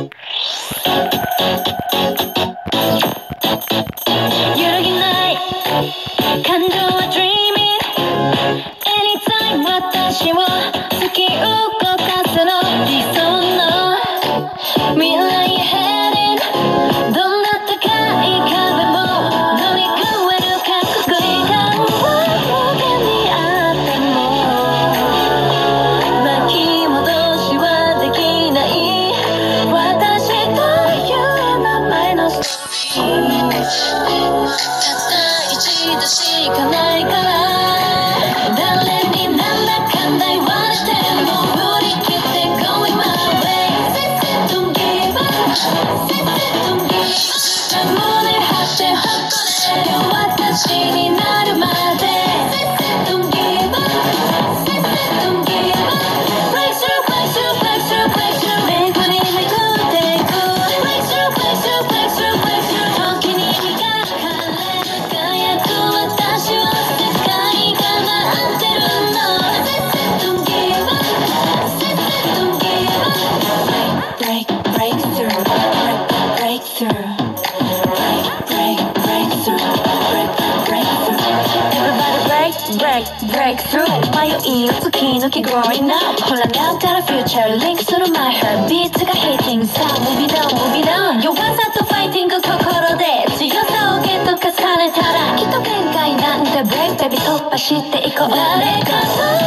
揺るぎない感情は Dreaming Anytime 私を突き動かすの理想の未来へ Heading どんな高い壁も乗り越える覚悟が他にあっても巻き戻しはできない私という名前のたった一度しかないから誰になんだかんだ言われても振り切って Going my way Don't give up Don't give up 胸張って誇れよ私になるまで Don't give up Don't give up Break through break through break through break through めくりめくっていく Break through break through break through break through 時に磨かれ輝く私を世界が待ってるの Don't give up Don't give up Break break through Break through Break break through Break through Everybody break break through 迷いを突き抜け Growing up ほらなったら Future Link する My Heartbeats が Hitting さあ Move it down Move it down 弱さと Fighting 心で強さをゲット重ねたらきっと限界なんて Break baby 突破していこう誰かと